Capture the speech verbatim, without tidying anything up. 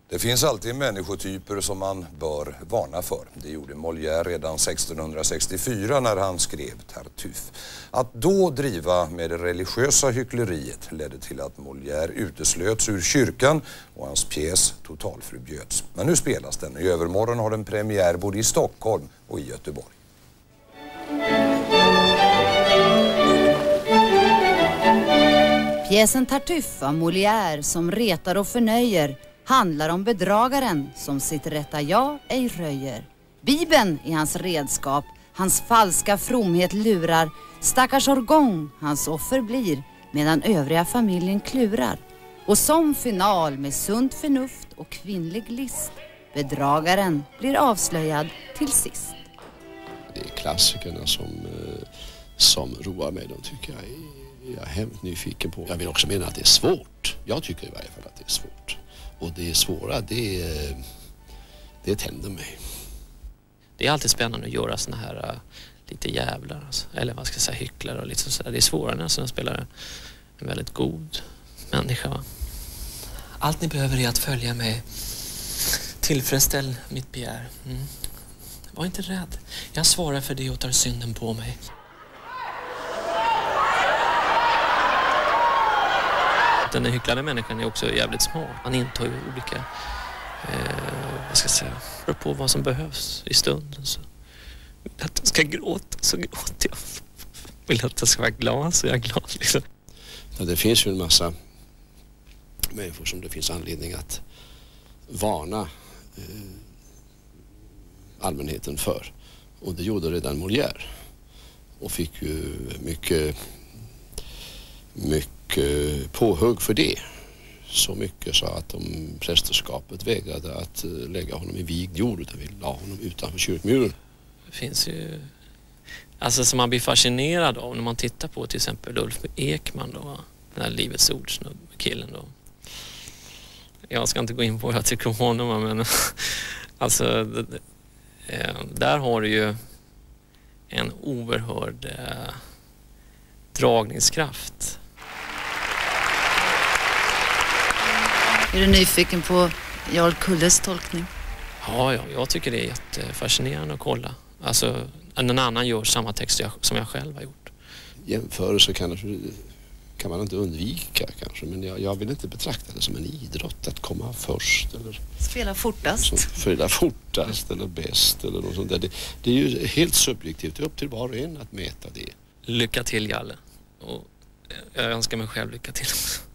Det finns alltid människotyper som man bör varna för. Det gjorde Molière redan sextonhundrasextiofyra när han skrev Tartuffe. Att då driva med det religiösa hyckleriet ledde till att Molière uteslöts ur kyrkan och hans pjäs totalförbjöds. Men nu spelas den. I övermorgon har den premiär både i Stockholm och i Göteborg. Pjäsen Tartuffe av Molière som retar och förnöjer handlar om bedragaren som sitt rätta ja ej röjer. Bibeln är hans redskap, hans falska fromhet lurar, stackars orgång hans offer blir, medan övriga familjen klurar. Och som final med sunt förnuft och kvinnlig list, bedragaren blir avslöjad till sist. Det är klassikerna som, som roar mig, de tycker jag är, jag är hemskt nyfiken på. Jag vill också mena att det är svårt, jag tycker i varje fall att det är svårt. Och det är svåra, det, det tänder mig. Det är alltid spännande att göra såna här uh, lite jävlar, alltså. Eller vad ska jag säga, hycklare och liksom sådär. Det är svårare när jag spelar en väldigt god människa. Va? Allt ni behöver är att följa mig. Tillfredsställ mitt begär. Mm. Var inte rädd. Jag svarar för det och tar synden på mig. Den hycklande människan är också jävligt smart. Man intar ju olika, eh, vad ska jag säga, beror på vad som behövs i stunden. Så vill att den ska gråta, så gråter jag. Vill att den ska vara glad, så är jag glad. Liksom. Ja, det finns ju en massa människor som det finns anledning att varna eh, allmänheten för. Och det gjorde redan Molière. Och fick ju mycket, mycket påhugg för det. Så mycket så att de prästerskapet vägrade att lägga honom i vigd jord, utan vi la honom utanför kyrkmuren. Det finns ju, alltså som man blir fascinerad av när man tittar på till exempel Ulf Ekman då, den här Livets ords killen då. Jag ska inte gå in på vad jag tycker om honom, men alltså där har du ju en oerhörd eh, dragningskraft. Är du nyfiken på Jarl Kulles tolkning? Ja, ja, jag tycker det är jättefascinerande att kolla. Alltså, en annan gör samma text som jag själv har gjort. Jämförelse kan, kan man inte undvika kanske, men jag, jag vill inte betrakta det som en idrott att komma först. Eller spela fortast. Spela fortast eller bäst eller något sånt där. Det, det är ju helt subjektivt, det är upp till var och en att mäta det. Lycka till, Jalle. Och jag önskar mig själv lycka till.